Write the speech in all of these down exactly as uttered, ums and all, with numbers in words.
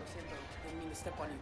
siento. Didn't mean to step on you.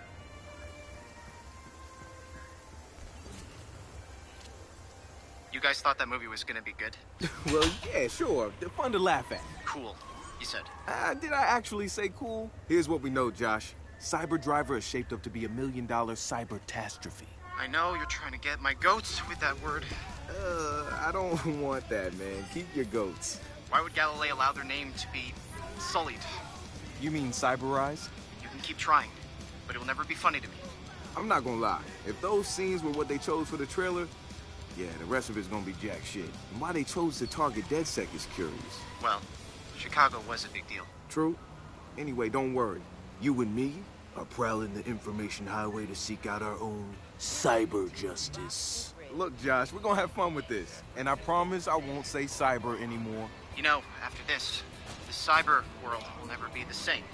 You guys thought that movie was gonna be good? Well, yeah, sure. They're fun to laugh at. Cool, you said. Uh, did I actually say cool? Here's what we know, Josh. Cyber Driver is shaped up to be a million dollar cyber-tastrophe. I know you're trying to get my goats with that word. Uh, I don't want that, man. Keep your goats. Why would Galilei allow their name to be sullied? You mean cyberized? You can keep trying, but it will never be funny to me. I'm not gonna lie. If those scenes were what they chose for the trailer, yeah, the rest of it's gonna be jack shit. And why they chose to target DedSec is curious. Well, Chicago was a big deal. True. Anyway, don't worry. You and me are prowling the information highway to seek out our own cyber justice. Look, Josh, we're gonna have fun with this. And I promise I won't say cyber anymore. You know, after this, the cyber world will never be the same.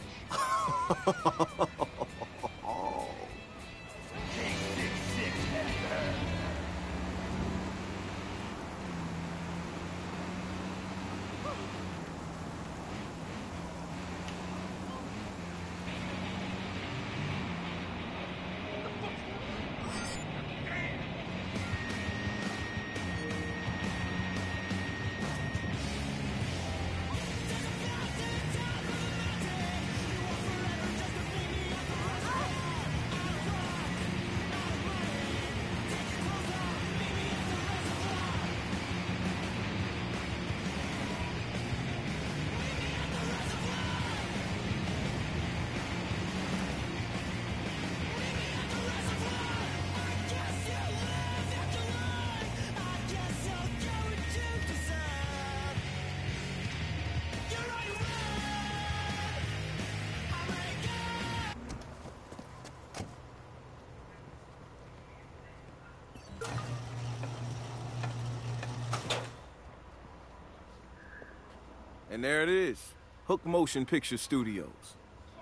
And there it is. Hook Motion Picture Studios.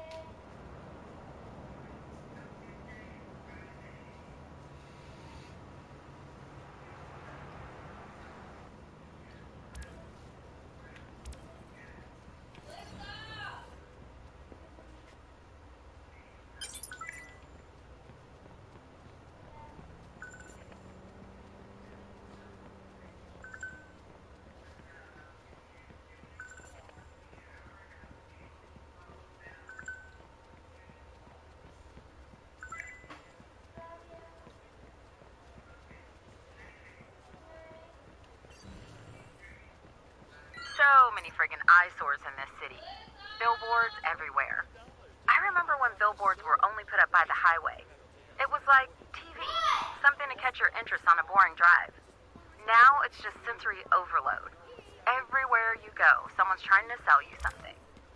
So many friggin' eyesores in this city. Billboards everywhere. I remember when billboards were only put up by the highway. It was like T V, something to catch your interest on a boring drive. Now it's just sensory overload. Everywhere you go, someone's trying to sell you something.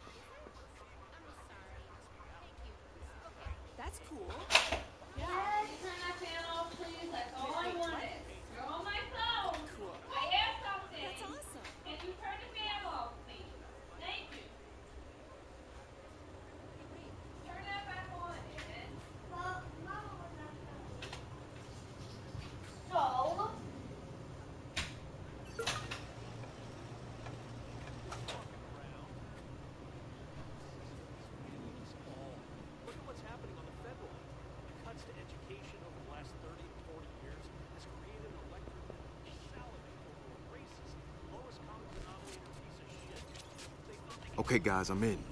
That's cool. Yes, turn that fan off, please. That's all I wanted. You're on my phone. Cool. I have something. That's awesome. Can you turn the fan off, please? Thank you. Turn that back on, Ed. Well, Mama was not done. So? Look at what's happening on the federal level. The cuts to education over the last thirty to forty years has created an electorate that salivates over a racist, lowest common denominator piece of shit. They thought they could Okay, guys, I'm in.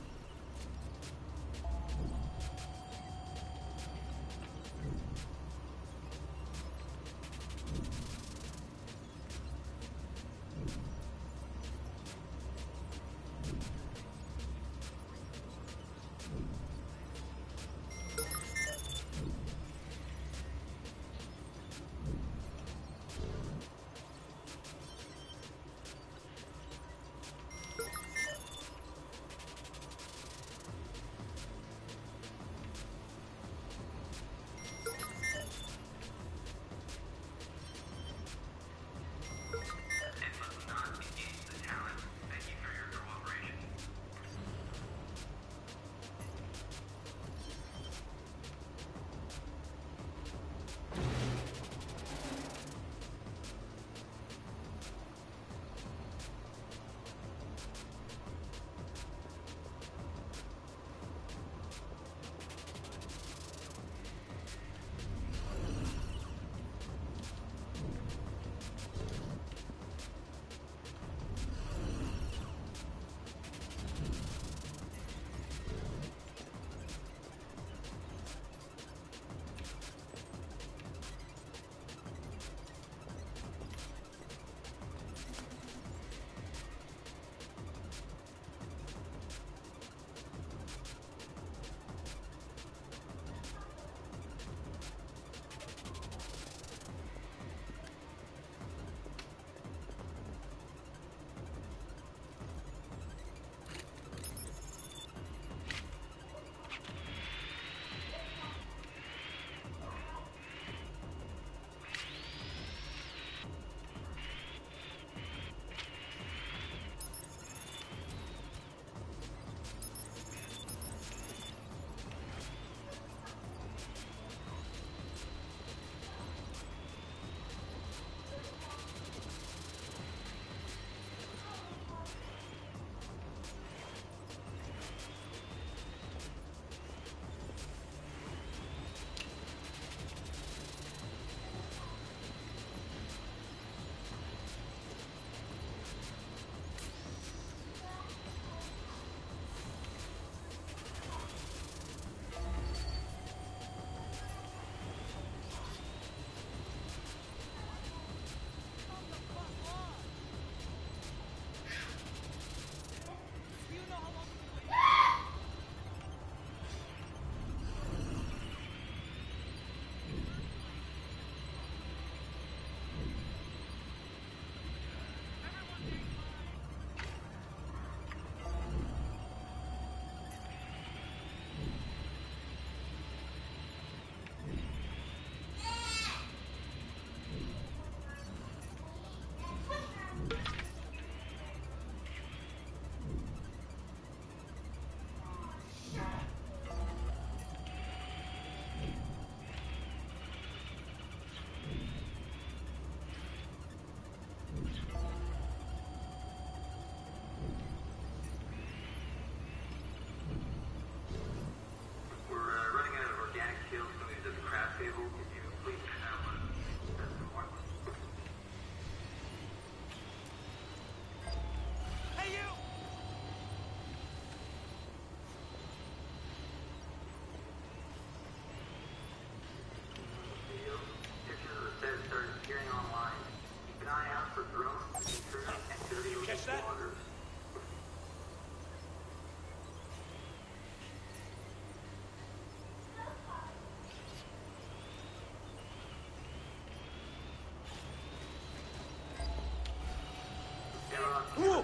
Whoa!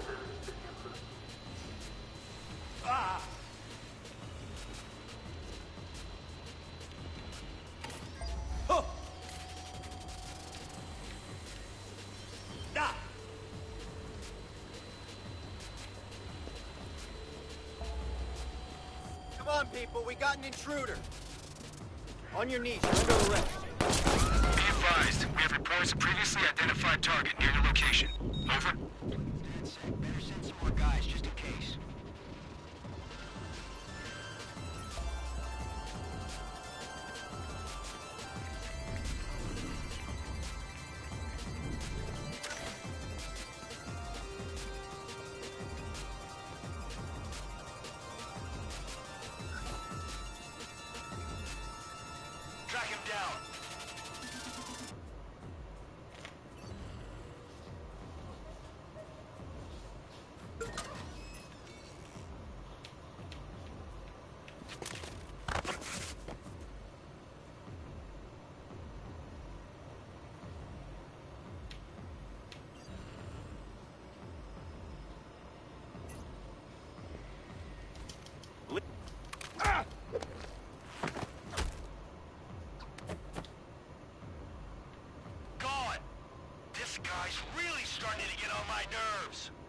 Ah! Oh! Ah! Come on, people, we got an intruder. On your knees, you're under arrest. Be advised, we have reports of previously identified target near your location. Over. Better send some more guys, just in case. Track him down. Gone. This guy's really starting to get on my nerves.